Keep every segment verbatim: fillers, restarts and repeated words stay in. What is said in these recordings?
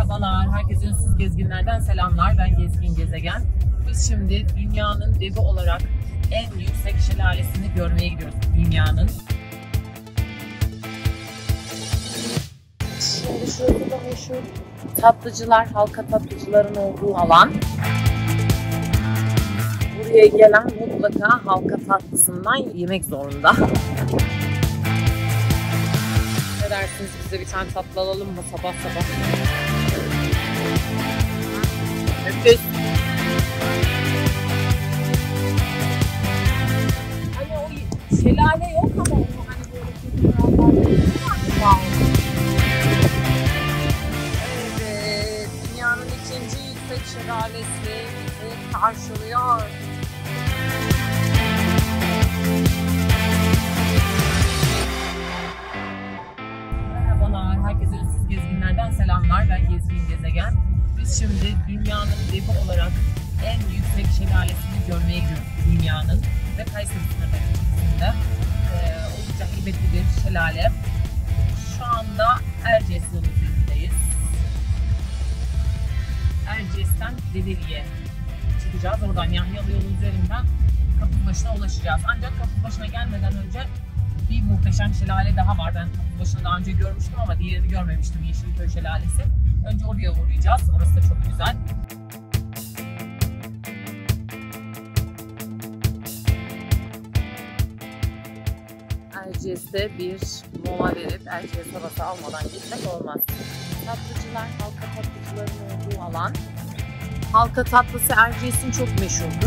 Merhabalar, herkese ünsüz gezginlerden selamlar. Ben Gezgin Gezegen. Biz şimdi dünyanın devi olarak en yüksek şelalesini görmeye gidiyoruz. Dünyanın. Şimdi şurada da meşhur tatlıcılar, halka tatlıcıların olduğu alan. Buraya gelen mutlaka halka tatlısından yemek zorunda. Ne dersiniz, bize bir tane tatlı alalım mı sabah sabah? Öpüz. Hani o şelale yok ama onu hani böyle fotoğraflarda var. Evet, dünyanın ikinci yüksek şelalesi bizi karşılıyor. Herkese ünsüz gezginlerden selamlar. Ben Gezgin Gezegen. Biz şimdi dünyanın devi olarak en yüksek şelalesini görmeye gidiyoruz. Dünyanın ve Kayseri sınırları içerisinde ee, oldukça heybetli bir şelale. Şu anda Erciyes yolu üzerindeyiz. Erciyes'ten Develi'ye çıkacağız. Oradan Yahyalı yolu üzerinden Kaputbaşı'na ulaşacağız. Ancak Kaputbaşı'na gelmeden önce bir muhteşem şelale daha var. Ben Kaputbaşı'nı daha önce görmüştüm ama diğerini görmemiştim. Yeşilköy Şelalesi. Önce oraya uğrayacağız. Orası da çok güzel. Erciyes'te bir mola verip Erciyes havası almadan gitmek olmaz. Tatlıcılar, halka tatlıcıların olduğu alan. Halka tatlısı Erciyes'in çok meşhurdur.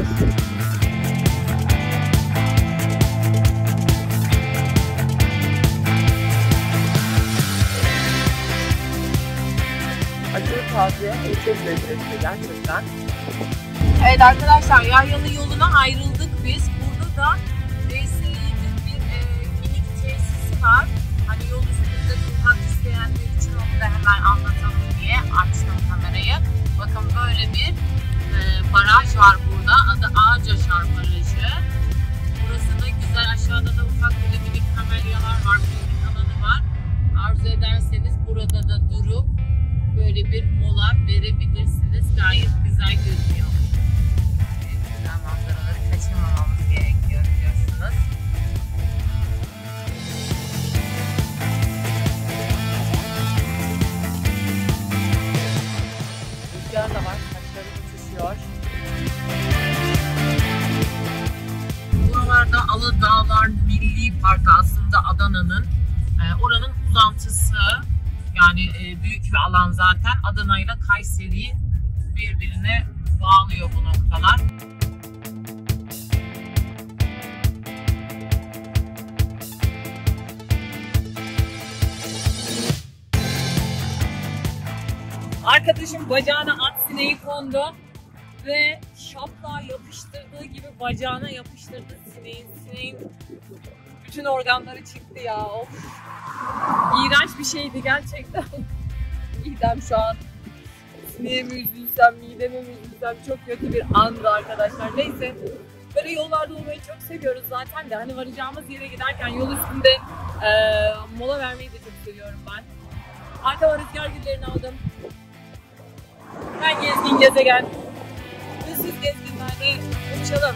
Aşırı taze ve çok lezzetli gerçekten. Evet arkadaşlar, Yahyalı yoluna ayrıldık biz. Burada da D S E'nin bir e, minik tesisi var. Hani yol üstünde durmak isteyenler için onu da hemen anlatalım diye açtım kamerayı. Bakın böyle bir e, baraj var burada. Adı Ağacaşar Barajı. Burası da güzel. Aşağıda da ufak böyle minik kamelyalar var. Minik alanı var. Arzu ederseniz burada da durup böyle bir mola verebilirsiniz. Gayet güzel görünüyor. Evet, güzel manzaraları kaçırmamamız gerekiyor biliyorsunuz. Rüzgar da var. Saçları uçuşuyor. Buralarda Aladağlar Milli Parkı aslında Adana'nın. Ee, oranın uzantısı. Yani e, büyük bir alan zaten. Adana ile Kayseri'yi birbirine bağlıyor bu noktalar. Arkadaşım bacağına at sineği kondu ve şapla yapıştırdığı gibi bacağına yapıştırdı sineğin. Sineğin bütün organları çıktı ya. Of. İğrenç bir şeydi gerçekten. Midem şu an. Sineğe mi üzülsem, mideme mi üzülsem, çok kötü bir andı arkadaşlar. Neyse. Böyle yollarda olmayı çok seviyoruz zaten de. Hani varacağımız yere giderken yol üstünde e, mola vermeyi de çok seviyorum ben. Arkama rüzgar güllerini aldım. Ben Gezgin Gezegen. Ünsüz gezginlerde uçalım.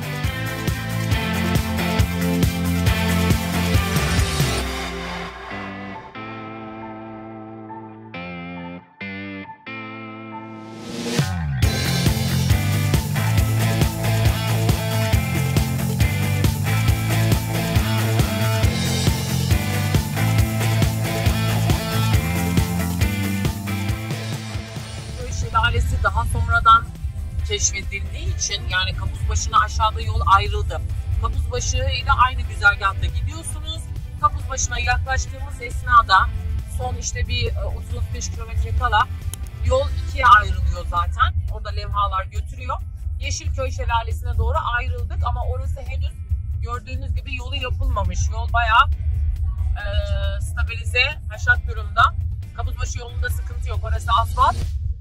Şelalesi daha sonradan keşfedildiği için, yani Kapuzbaşı'na aşağıda yol ayrıldı. Kapuzbaşı ile aynı güzergahta gidiyorsunuz. Kapuzbaşı'na yaklaştığımız esnada son işte bir otuz otuz beş kilometre kala yol ikiye ayrılıyor zaten. Orada levhalar götürüyor. Yeşilköy Şelalesi'ne doğru ayrıldık ama orası henüz gördüğünüz gibi yolu yapılmamış. Yol bayağı e, stabilize, haşat durumda. Kapuzbaşı yolunda sıkıntı yok. Orası asfalt.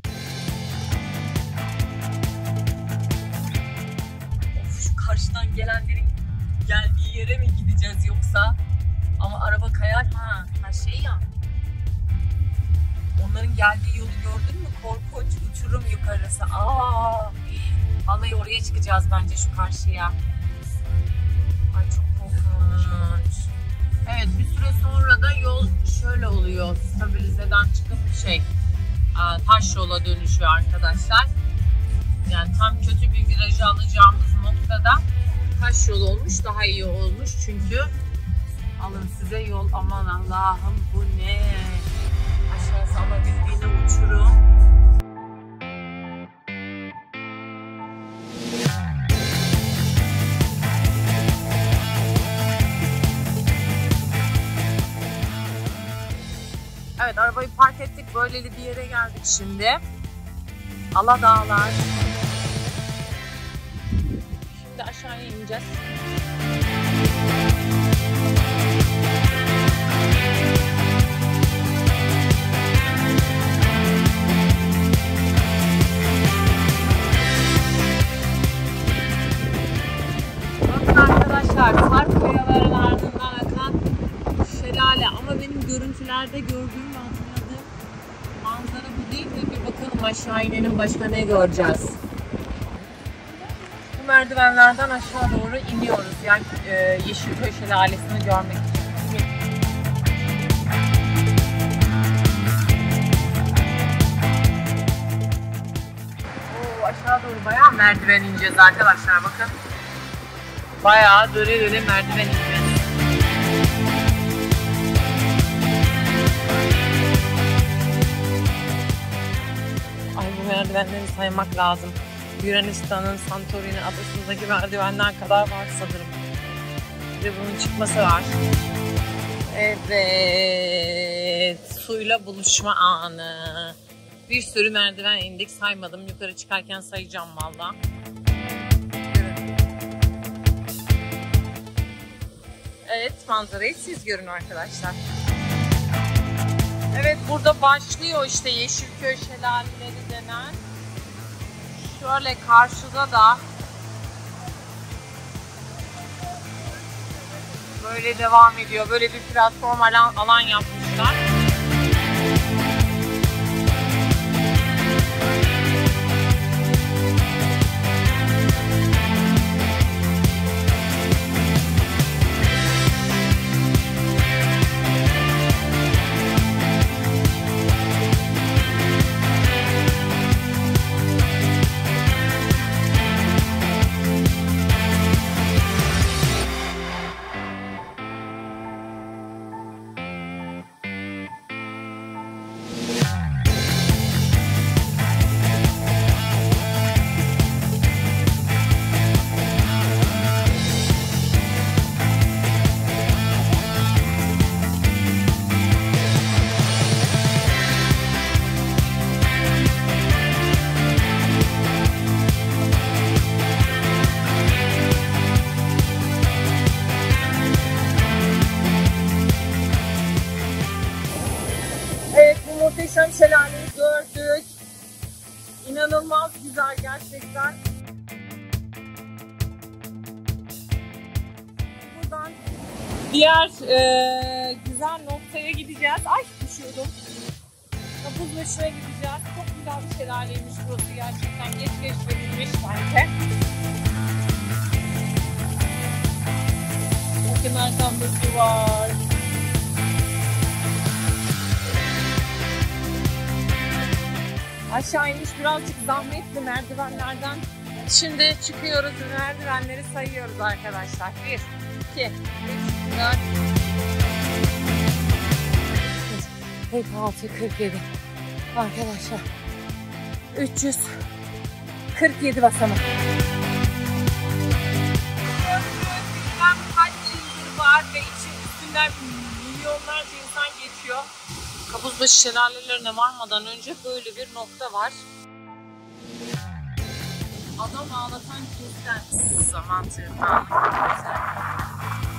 Karşıdan gelenlerin geldiği yere mi gideceğiz yoksa? Ama araba kayar. Ha, her şey ya. Onların geldiği yolu gördün mü? korkunç uçurum yukarısı. Aa, vallahi oraya çıkacağız bence, şu karşıya. Ay çok korkunç. Evet, bir süre sonra da yol şöyle oluyor. Stabilizeden çıkıp şey taş yola dönüşüyor arkadaşlar. Yani tam kötü bir virajı alacağımız noktada taş yol olmuş, daha iyi olmuş çünkü alın size yol. Aman Allah'ım, bu ne? Aşağısı ama bildiğine uçurum. Evet, arabayı park ettik, böyleli bir yere geldik şimdi. Aladağlar. Şimdi aşağıya ineceğiz. Bakın arkadaşlar, Sarp kayaların ardından akan şelale, ama benim görüntülerde gördüğüm ve hatırladığım manzara bu değil de bir bakalım aşağı inelim, başka ne göreceğiz. Bu merdivenlerden aşağı doğru iniyoruz. Yani e, Yeşilköy Şelalesi'ni görmek için. Oo, aşağı doğru bayağı merdiven ineceğiz arkadaşlar, bakın. Bayağı döne döne merdiven ineceğiz. Ay, bu merdivenleri saymak lazım. Yunanistan'ın Santorini adasındaki merdivenler kadar var sanırım. Bir de bunun çıkması var. Evet, suyla buluşma anı. Bir sürü merdiven indik, saymadım. Yukarı çıkarken sayacağım valla. Evet, manzarayı siz görün arkadaşlar. Evet, burada başlıyor işte Yeşilköy Şelaleleri denen. Şöyle karşıda da böyle devam ediyor. Böyle bir platform alan, alan yapmışlar. Muhteşem şelaleyi gördük. İnanılmaz güzel gerçekten. Buradan diğer e, güzel noktaya gideceğiz. Ay, düşüyordum. Kapuzbaşı'na gideceğiz. Çok güzel bir şelaleymiş burası gerçekten. Geç geçtirilmiş bence. Bakın arkamda su var. Aşağı iniş birazcık zahmetli merdivenlerden. Şimdi çıkıyoruz ve merdivenleri sayıyoruz arkadaşlar. bir, iki, üç, dört, kırk altı, kırk yedi. Arkadaşlar üç yüz kırk yedi basamak. Bilmem kaç yıldır var ve için üstünden milyonlarca insan geçiyor. Kapuzbaşı şelalelerine varmadan önce böyle bir nokta var. Adam ağlatan kimden zaman tırnağı.